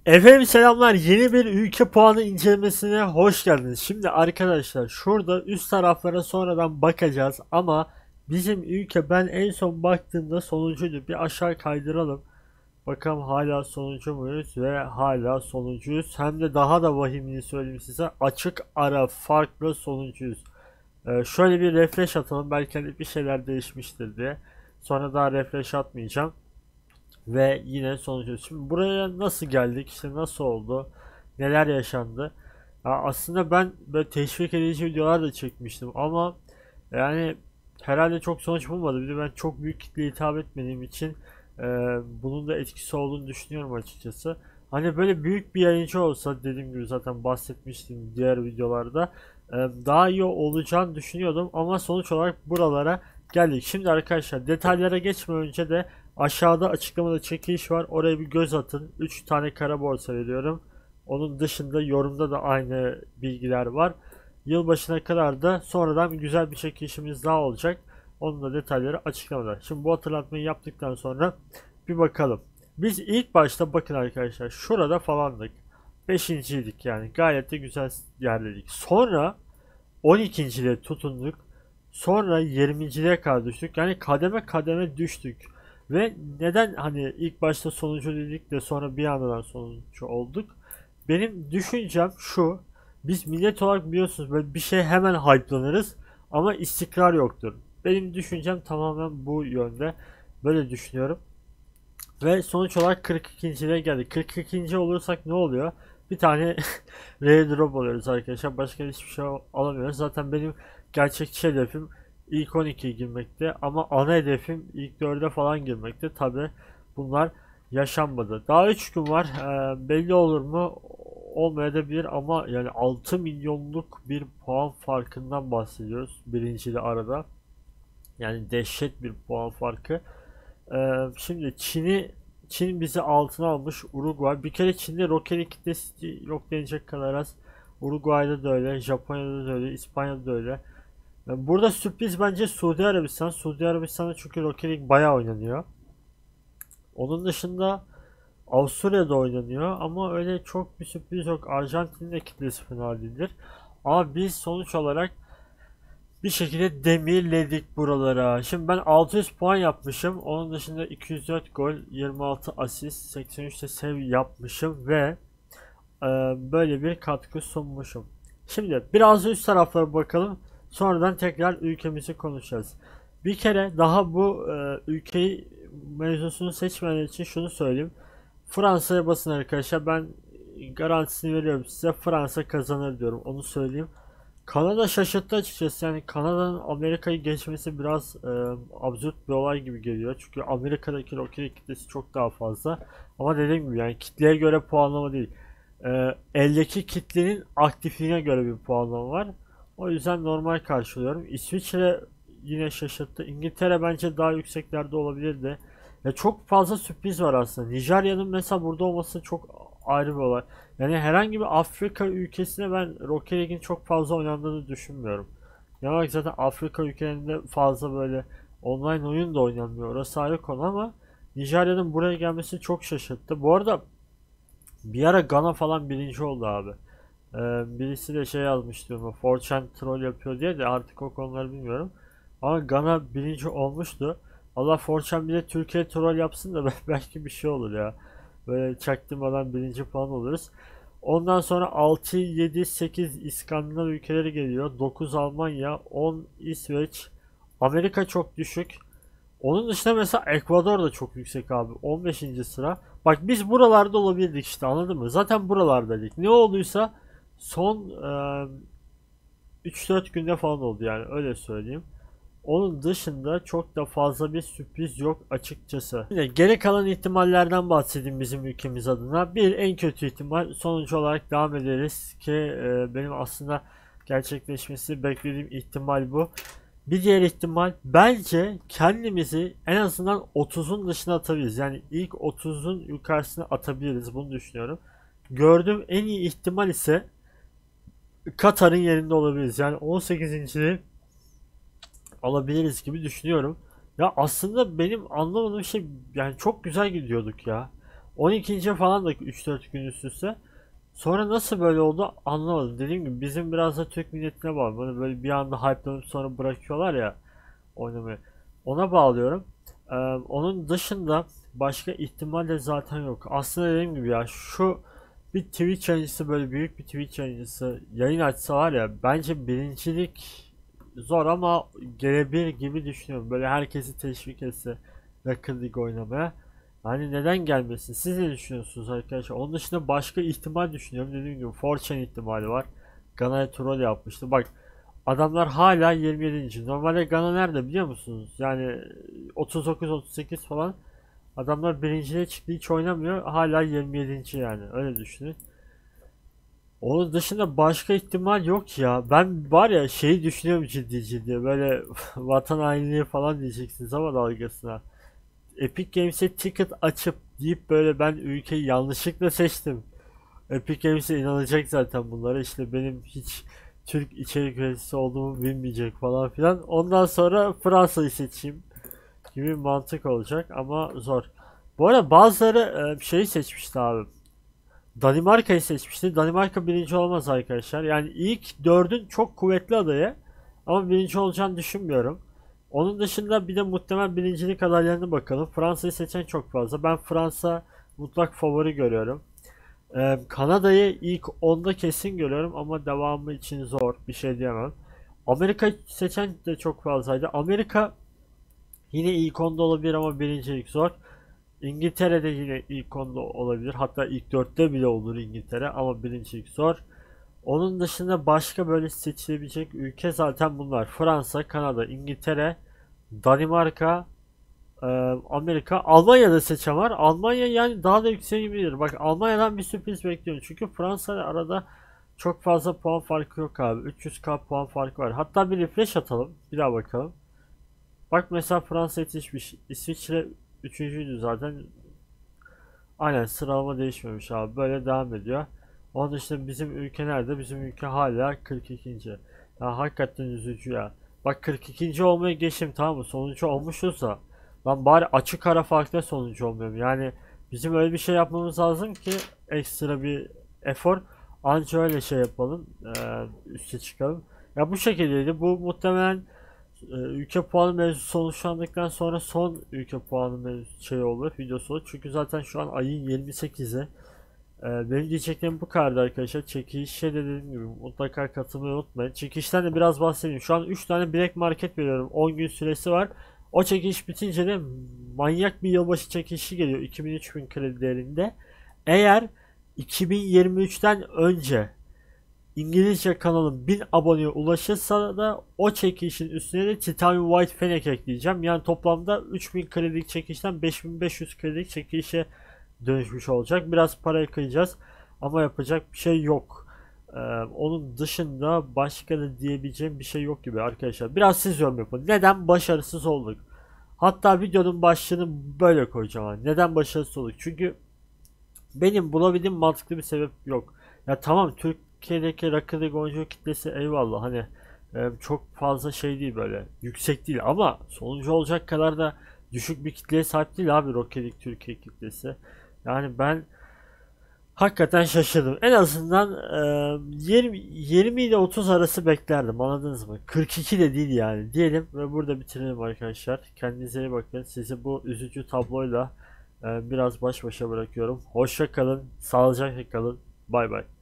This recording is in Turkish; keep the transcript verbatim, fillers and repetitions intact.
Efendim selamlar. Yeni bir ülke puanı incelemesine hoş geldiniz. Şimdi arkadaşlar şurada üst taraflara sonradan bakacağız ama bizim ülke ben en son baktığımda sonuncuydu. Bir aşağı kaydıralım. Bakalım hala sonuncu muyuz ve hala sonuncuyuz. Hem de daha da vahimini söyleyeyim size. Açık ara farklı sonuncuyuz. Ee, şöyle bir refresh atalım. Belki hani bir şeyler değişmiştir diye. Sonra daha refresh atmayacağım. Ve yine sonucu. Şimdi buraya nasıl geldik? İşte nasıl oldu? Neler yaşandı? Ya aslında ben böyle teşvik edici videolar da çekmiştim ama yani herhalde çok sonuç bulmadı. Bir de ben çok büyük kitleye hitap etmediğim için e, bunun da etkisi olduğunu düşünüyorum açıkçası. Hani böyle büyük bir yayıncı olsa dediğim gibi zaten bahsetmiştim diğer videolarda e, daha iyi olacağını düşünüyordum ama sonuç olarak buralara geldik. Şimdi arkadaşlar detaylara geçmeden önce de aşağıda açıklamada çekiliş var. Oraya bir göz atın. üç tane kara borsa veriyorum. Onun dışında yorumda da aynı bilgiler var. Yılbaşına kadar da sonradan güzel bir çekilişimiz daha olacak. Onun da detayları açıklamada. Şimdi bu hatırlatmayı yaptıktan sonra bir bakalım. Biz ilk başta bakın arkadaşlar şurada falandık. beşinciydik yani gayet de güzel yerledik. Sonra on ikinciliğe tutunduk. Sonra yirminciliğe kadar düştük. Yani kademe kademe düştük. Ve neden hani ilk başta sonuncu dedik de sonra bir anda sonuncu olduk? Benim düşüncem şu. Biz millet olarak biliyorsunuz böyle bir şey hemen hype'lanırız ama istikrar yoktur. Benim düşüncem tamamen bu yönde. Böyle düşünüyorum. Ve sonuç olarak kırk ikinciliğe geldik. kırk ikinci olursak ne oluyor? Bir tane rare drop alıyoruz arkadaşlar. Başka hiçbir şey alamıyoruz. Zaten benim gerçekçi hedefim ilk on ikiye girmekte. Ama ana hedefim ilk dörde falan girmekte. Tabi bunlar yaşanmadı. Daha üç gün var. Ee, belli olur mu? Olmayabilir ama yani altı milyonluk bir puan farkından bahsediyoruz. Birinciyle arada. Yani dehşet bir puan farkı. Ee, şimdi Çin'i Çin bizi altına almış. Uruguay. Bir kere Çin'de Rocket kitlesi yok denecek kadar az. Uruguay'da da öyle. Japonya'da da öyle. İspanya'da da öyle. Yani burada sürpriz bence Suudi Arabistan. Suudi Arabistan'da çünkü Rocket League bayağı oynanıyor. Onun dışında Avusturya'da oynanıyor ama öyle çok bir sürpriz yok. Arjantin'in de kitlesi fena değildir. Ama biz sonuç olarak bir şekilde demirledik buralara. Şimdi ben altı yüz puan yapmışım. Onun dışında iki yüz dört gol, yirmi altı asist, seksen üç de save yapmışım ve e, böyle bir katkı sunmuşum. Şimdi biraz üst taraflara bakalım. Sonradan tekrar ülkemizi konuşacağız. Bir kere daha bu e, ülkeyi mevzusunu seçmeyen için şunu söyleyeyim. Fransa'ya basın arkadaşlar. Ben garantisini veriyorum size. Fransa kazanır diyorum. Onu söyleyeyim. Kanada şaşırttı açıkçası. Yani Kanada'nın Amerika'yı geçmesi biraz e, absürt bir olay gibi geliyor. Çünkü Amerika'daki roket kitlesi çok daha fazla. Ama dediğim gibi yani kitleye göre puanlama değil. E, eldeki kitlenin aktifliğine göre bir puanlama var. O yüzden normal karşılıyorum. İsviçre yine şaşırttı. İngiltere bence daha yükseklerde olabilirdi. Ya çok fazla sürpriz var aslında. Nijerya'nın mesela burada olması çok ayrı bir olay. Yani herhangi bir Afrika ülkesine ben Rocket League'in çok fazla oynandığını düşünmüyorum. Yani zaten Afrika ülkelerinde fazla böyle online oyun da oynanmıyor. Orası ayrı konu ama Nijerya'nın buraya gelmesi çok şaşırttı. Bu arada bir ara Ghana falan birinci oldu abi. Ee, birisi de şey yazmış diyorum. four chan troll yapıyor diye de artık o konuları bilmiyorum. Ama Ghana birinci olmuştu. Allah four chan bir de Türkiye troll yapsın da belki bir şey olur ya. Böyle çaktırmadan birinci puan oluruz. Ondan sonra altı, yedi, sekiz İskandinav ülkeleri geliyor. dokuz Almanya, on İsveç. Amerika çok düşük. Onun dışında mesela Ekvador da çok yüksek abi. on beşinci sıra. Bak biz buralarda olabildik işte anladın mı? Zaten buralardaydık. Ne olduysa son e, üç dört günde falan oldu yani öyle söyleyeyim. Onun dışında çok da fazla bir sürpriz yok açıkçası. Yine geri kalan ihtimallerden bahsedeyim bizim ülkemiz adına. Bir en kötü ihtimal sonuç olarak devam ederiz ki e, benim aslında gerçekleşmesi beklediğim ihtimal bu. Bir diğer ihtimal bence kendimizi en azından otuzun dışına atabiliriz. Yani ilk otuzun yukarısına atabiliriz bunu düşünüyorum. Gördüğüm en iyi ihtimal ise Katar'ın yerinde olabiliriz. Yani on sekizinci alabiliriz gibi düşünüyorum. Ya aslında benim anlamadığım şey yani çok güzel gidiyorduk ya. on ikinci falan da üç dört gün üst üste. Sonra nasıl böyle oldu anlamadım. Dediğim gibi bizim biraz da Türk milletine bağlı. Böyle, böyle bir anda hype'lanıp sonra bırakıyorlar ya oynamayı. Ona bağlıyorum. Ee, onun dışında başka ihtimal de zaten yok. Aslında dediğim gibi ya şu bir Twitch yayıncısı, böyle büyük bir Twitch yayıncısı yayın açsa var ya, bence birincilik zor ama gelebilir gibi düşünüyorum. Böyle herkesi teşvik etse Rocket League oynamaya. Hani neden gelmesin? Siz ne düşünüyorsunuz arkadaşlar? Onun dışında başka ihtimal düşünüyorum. Dediğim gibi four chan ihtimali var. Gana'ya troll yapmıştı. Bak, adamlar hala yirmi yedinci. Normalde Gana nerede biliyor musunuz? Yani otuz dokuz otuz sekiz falan. Adamlar birinciliğe çıktı, hiç oynamıyor. Hala yirmi yedinci yani. Öyle düşünün. Onun dışında başka ihtimal yok ya. Ben var ya şeyi düşünüyorum ciddi ciddi. Böyle vatan hainliği falan diyeceksiniz ama dalgasına. Epic Games'e ticket açıp deyip böyle ben ülkeyi yanlışlıkla seçtim. Epic Games'e inanacak zaten bunlara. İşte benim hiç Türk içerik üreticisi olduğumu bilmeyecek falan filan. Ondan sonra Fransa'yı seçeyim gibi bir mantık olacak ama zor. Bu arada bazıları e, şeyi seçmişti abi. Danimarka'yı seçmişti. Danimarka birinci olmaz arkadaşlar. Yani ilk dördün çok kuvvetli adayı. Ama birinci olacağını düşünmüyorum. Onun dışında bir de muhtemel birincilik adaylarına bakalım. Fransa'yı seçen çok fazla. Ben Fransa mutlak favori görüyorum. Ee, Kanada'yı ilk onda kesin görüyorum ama devamı için zor. Bir şey diyemem. Amerika seçen de çok fazlaydı. Amerika yine ilk onda olabilir ama birincilik zor. İngiltere'de yine ilk onda olabilir. Hatta ilk dörtte bile olur İngiltere ama birincilik zor. Onun dışında başka böyle seçilebilecek ülke zaten bunlar. Fransa, Kanada, İngiltere, Danimarka, e, Amerika. Almanya'da seçen var. Almanya yani daha da yükselebilir. Bak, Almanya'dan bir sürpriz bekliyorum. Çünkü Fransa ile arada çok fazla puan farkı yok abi. üç yüz bin puan farkı var. Hatta bir refresh atalım. Bir daha bakalım. Bak mesela Fransa yetişmiş. İsviçre üçüncüydü zaten. Aynen, sıralama değişmemiş abi. Böyle devam ediyor. Onun dışında bizim ülke nerede? Bizim ülke hala kırk ikinci. Ya hakikaten üzücü ya. Bak, kırk ikinci olmaya geçim, tamam mı? Sonuncu olmuşuz da. Lan bari açık ara farkla sonuncu olmuyorum. Yani bizim öyle bir şey yapmamız lazım ki ekstra bir efor. Anca öyle şey yapalım. Ee, üste çıkalım. Ya bu şekildeydi. Bu muhtemelen e, ülke puanı mevzu sonuçlandıktan sonra son ülke puanı mevzu şey olur, videosu olur. Çünkü zaten şu an ayın yirmi sekizi. Ee, benim diyeceklerim bu kadar arkadaşlar. Çekilişe de dediğim gibi mutlaka katılmayı unutmayın. Çekilişten de biraz bahsedeyim. Şu an üç tane Black Market veriyorum. on gün süresi var. O çekiliş bitince de manyak bir yılbaşı çekilişi geliyor. iki bin üç bin kredi değerinde. Eğer iki bin yirmi üçten önce İngilizce kanalım bin aboneye ulaşırsa da o çekilişin üstüne de Titanium White Fennec ekleyeceğim. Yani toplamda üç bin kredilik çekilişten beş bin beş yüz kredilik çekilişe dönüşmüş olacak. Biraz para kıyacağız ama yapacak bir şey yok. Ee, onun dışında başka da diyebileceğim bir şey yok gibi arkadaşlar. Biraz siz yorum yapın. Neden başarısız olduk? Hatta videonun başlığını böyle koyacağım. Neden başarısız olduk? Çünkü benim bulabildiğim mantıklı bir sebep yok. Ya tamam, Türkiye'deki Rocket League oyuncu kitlesi eyvallah, hani e, çok fazla şey değil, böyle yüksek değil ama sonucu olacak kadar da düşük bir kitleye sahip değil abi Rocket League Türkiye kitlesi. Yani ben hakikaten şaşırdım. En azından e, yirmi, yirmi ile otuz arası beklerdim, anladınız mı? kırk iki de değil yani diyelim ve burada bitirelim arkadaşlar. Kendinize iyi bakın. Sizi bu üzücü tabloyla e, biraz baş başa bırakıyorum. Hoşça kalın, sağlıcakla kalın. Bay bay.